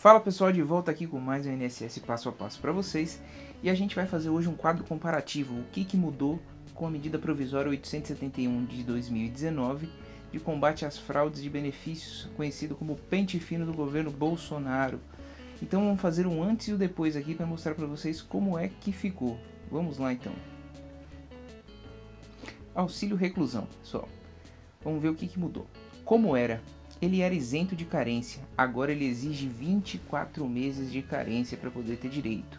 Fala pessoal, de volta aqui com mais um INSS passo a passo para vocês, e a gente vai fazer hoje um quadro comparativo, o que mudou com a medida provisória 871 de 2019 de combate às fraudes de benefícios, conhecido como pente fino do governo Bolsonaro. Então vamos fazer um antes e o depois aqui para mostrar para vocês como é que ficou. Vamos lá então. Auxílio reclusão, pessoal. Vamos ver o que mudou. Como era? Ele era isento de carência, agora ele exige 24 meses de carência para poder ter direito.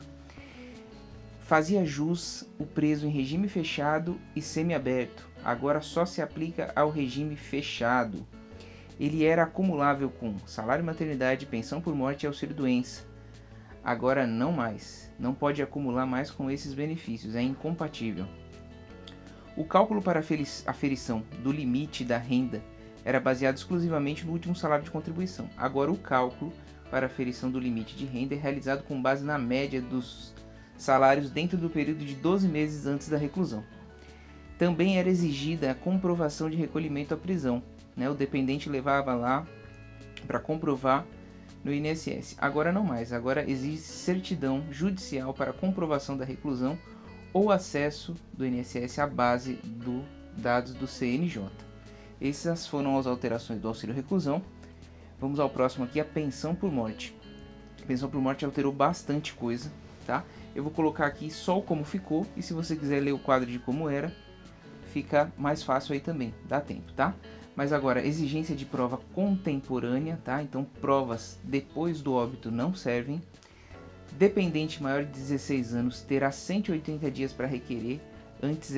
Fazia jus o preso em regime fechado e semiaberto, agora só se aplica ao regime fechado. Ele era acumulável com salário maternidade, pensão por morte e auxílio-doença. Agora não mais, não pode acumular mais com esses benefícios, é incompatível. O cálculo para a aferição do limite da renda era baseado exclusivamente no último salário de contribuição. Agora o cálculo para a aferição do limite de renda é realizado com base na média dos salários dentro do período de 12 meses antes da reclusão. Também era exigida a comprovação de recolhimento à prisão, O dependente levava lá para comprovar no INSS. Agora não mais, agora exige certidão judicial para comprovação da reclusão ou acesso do INSS à base dos dados do CNJ. Essas foram as alterações do auxílio reclusão. Vamos ao próximo aqui, a pensão por morte. A pensão por morte alterou bastante coisa, tá? Eu vou colocar aqui só como ficou, e se você quiser ler o quadro de como era, fica mais fácil aí também, dá tempo, tá? Mas agora, exigência de prova contemporânea, tá? Então, provas depois do óbito não servem. Dependente maior de 16 anos terá 180 dias para requerer, antes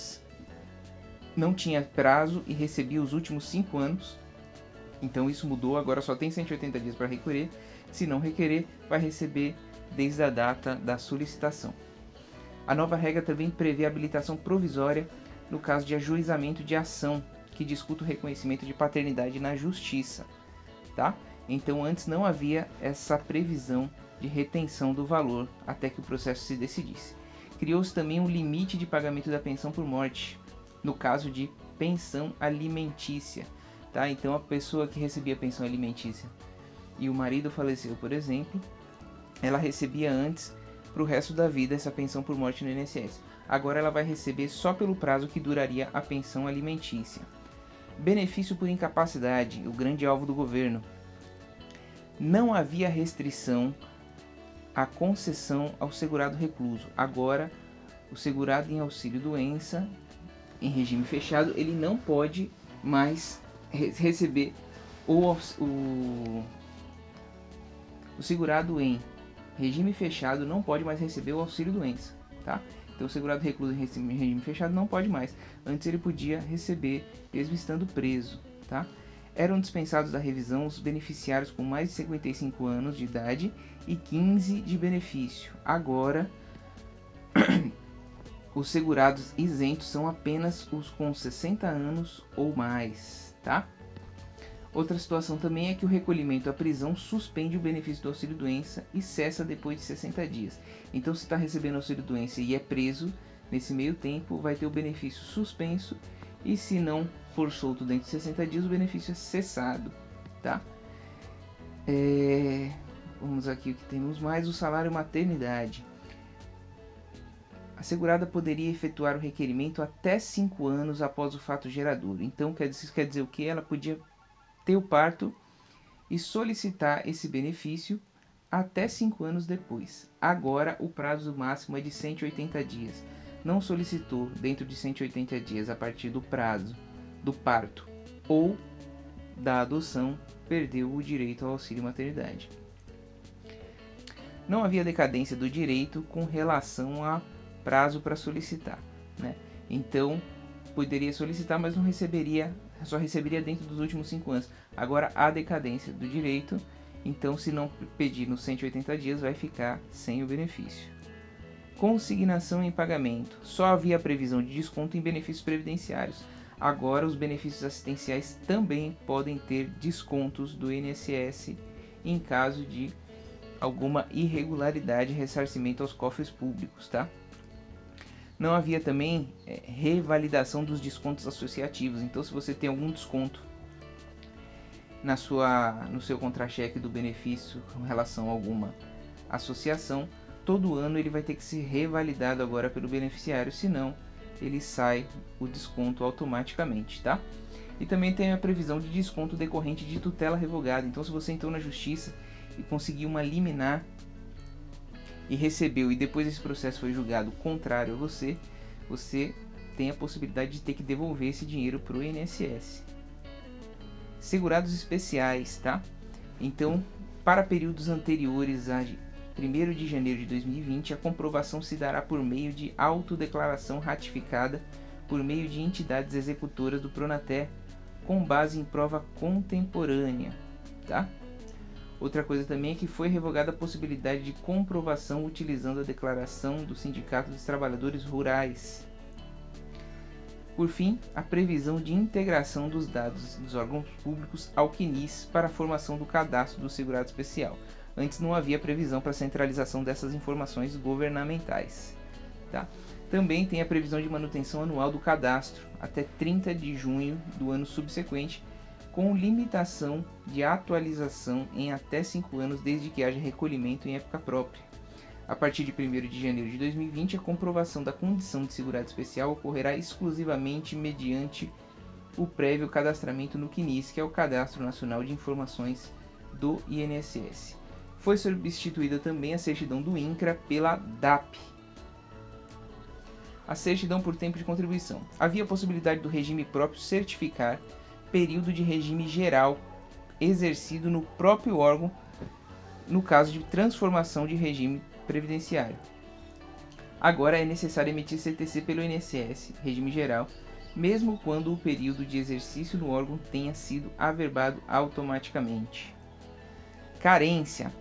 não tinha prazo e recebia os últimos 5 anos. Então isso mudou, agora só tem 180 dias para requerer. Se não requerer, vai receber desde a data da solicitação. A nova regra também prevê habilitação provisória no caso de ajuizamento de ação que discuta o reconhecimento de paternidade na justiça, tá? Então antes não havia essa previsão de retenção do valor até que o processo se decidisse. Criou-se também um limite de pagamento da pensão por morte, no caso de pensão alimentícia, tá? Então a pessoa que recebia pensão alimentícia e o marido faleceu, por exemplo, ela recebia antes para o resto da vida essa pensão por morte no INSS. Agora ela vai receber só pelo prazo que duraria a pensão alimentícia. Benefício por incapacidade, o grande alvo do governo. Não havia restrição à concessão ao segurado recluso. Agora, o segurado em auxílio-doença em regime fechado, ele não pode mais receber o segurado em regime fechado não pode mais receber o auxílio-doença, tá? Então o segurado recluso em regime fechado não pode mais. Antes ele podia receber mesmo estando preso, tá? Eram dispensados da revisão os beneficiários com mais de 55 anos de idade e 15 de benefício. Agora os segurados isentos são apenas os com 60 anos ou mais, tá? Outra situação também é que o recolhimento à prisão suspende o benefício do auxílio-doença e cessa depois de 60 dias. Então, se está recebendo auxílio-doença e é preso, nesse meio tempo vai ter o benefício suspenso, e se não for solto dentro de 60 dias, o benefício é cessado, tá? Vamos aqui o que temos mais, o salário maternidade. A segurada poderia efetuar o requerimento até 5 anos após o fato gerador. Então, isso quer dizer o que? Ela podia ter o parto e solicitar esse benefício até 5 anos depois. Agora, o prazo máximo é de 180 dias. Não solicitou dentro de 180 dias a partir do prazo do parto ou da adoção, perdeu o direito ao auxílio maternidade. Não havia decadência do direito com relação a prazo para solicitar, Então, poderia solicitar, mas não receberia, só receberia dentro dos últimos 5 anos. Agora, há decadência do direito, então se não pedir nos 180 dias, vai ficar sem o benefício. Consignação em pagamento. Só havia previsão de desconto em benefícios previdenciários. Agora, os benefícios assistenciais também podem ter descontos do INSS em caso de alguma irregularidade e ressarcimento aos cofres públicos, tá? Não havia também revalidação dos descontos associativos. Então, se você tem algum desconto no seu contra-cheque do benefício com relação a alguma associação, todo ano ele vai ter que ser revalidado agora pelo beneficiário, senão ele sai o desconto automaticamente, tá? E também tem a previsão de desconto decorrente de tutela revogada. Então, se você entrou na justiça e conseguiu uma liminar e recebeu, e depois esse processo foi julgado contrário a você, você tem a possibilidade de ter que devolver esse dinheiro para o INSS. Segurados especiais, tá? Então, para períodos anteriores a 1º de janeiro de 2020, a comprovação se dará por meio de autodeclaração ratificada por meio de entidades executoras do Pronater, com base em prova contemporânea, tá? Outra coisa também é que foi revogada a possibilidade de comprovação utilizando a declaração do Sindicato dos Trabalhadores Rurais. Por fim, a previsão de integração dos dados dos órgãos públicos ao CNIS para a formação do cadastro do segurado especial. Antes não havia previsão para a centralização dessas informações governamentais, tá? Também tem a previsão de manutenção anual do cadastro até 30 de junho do ano subsequente, com limitação de atualização em até 5 anos desde que haja recolhimento em época própria. A partir de 1º de janeiro de 2020, a comprovação da condição de segurado especial ocorrerá exclusivamente mediante o prévio cadastramento no CNIS, que é o Cadastro Nacional de Informações do INSS. Foi substituída também a certidão do INCRA pela DAP. A certidão por tempo de contribuição. Havia a possibilidade do regime próprio certificar período de regime geral exercido no próprio órgão no caso de transformação de regime previdenciário. Agora é necessário emitir CTC pelo INSS, regime geral, mesmo quando o período de exercício no órgão tenha sido averbado automaticamente. Carência.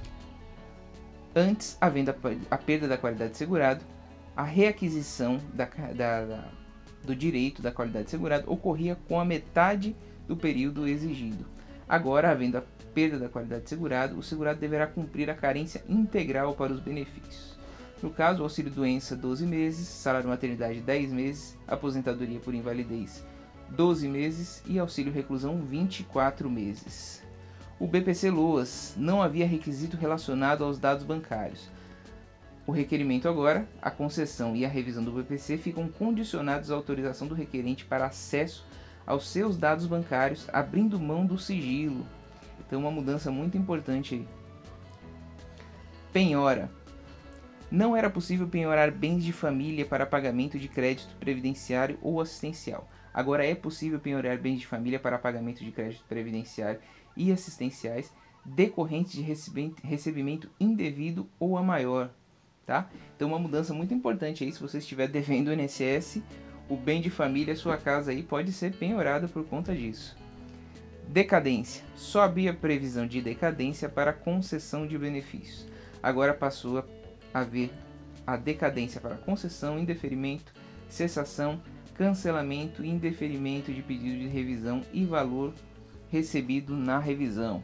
Antes, havendo a perda da qualidade de segurado, a reaquisição do direito da qualidade de segurado ocorria com a metade do período exigido. Agora, havendo a perda da qualidade de segurado, o segurado deverá cumprir a carência integral para os benefícios. No caso, o auxílio-doença 12 meses, salário-maternidade 10 meses, aposentadoria por invalidez 12 meses e auxílio-reclusão 24 meses. O BPC-Loas não havia requisito relacionado aos dados bancários. O requerimento agora, a concessão e a revisão do BPC ficam condicionados à autorização do requerente para acesso aos seus dados bancários, abrindo mão do sigilo. Então, uma mudança muito importante aí. Penhora. Não era possível penhorar bens de família para pagamento de crédito previdenciário ou assistencial. Agora é possível penhorar bens de família para pagamento de crédito previdenciário e assistenciais decorrentes de recebimento indevido ou a maior. Tá? Então, uma mudança muito importante aí, se você estiver devendo o INSS, o bem de família, sua casa aí pode ser penhorada por conta disso. Decadência. Só havia previsão de decadência para concessão de benefícios. Agora passou a haver a decadência para concessão, indeferimento, cessação, cancelamento e indeferimento de pedido de revisão e valor recebido na revisão.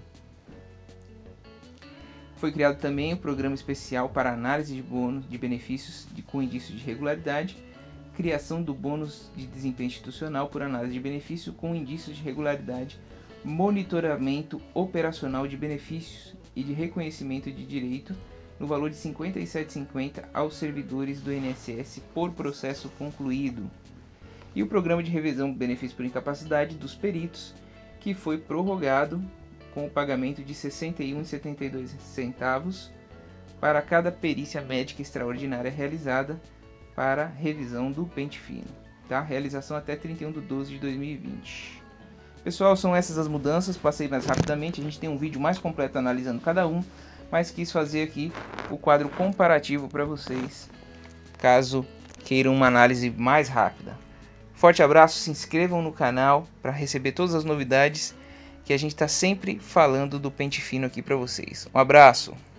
Foi criado também o Programa Especial para Análise de Bônus de Benefícios com indício de regularidade, criação do Bônus de Desempenho Institucional por Análise de Benefício com indícios de regularidade, monitoramento operacional de benefícios e de reconhecimento de direito no valor de R$ 57,50 aos servidores do INSS por processo concluído. E o Programa de Revisão de Benefício por Incapacidade dos Peritos, que foi prorrogado com o pagamento de R$ 61,72 para cada perícia médica extraordinária realizada para revisão do pente fino. Tá? Realização até 31 de 12 de 2020. Pessoal, são essas as mudanças, passei mais rapidamente, a gente tem um vídeo mais completo analisando cada um, mas quis fazer aqui o quadro comparativo para vocês, caso queiram uma análise mais rápida. Forte abraço, se inscrevam no canal para receber todas as novidades que a gente está sempre falando do pente fino aqui para vocês. Um abraço!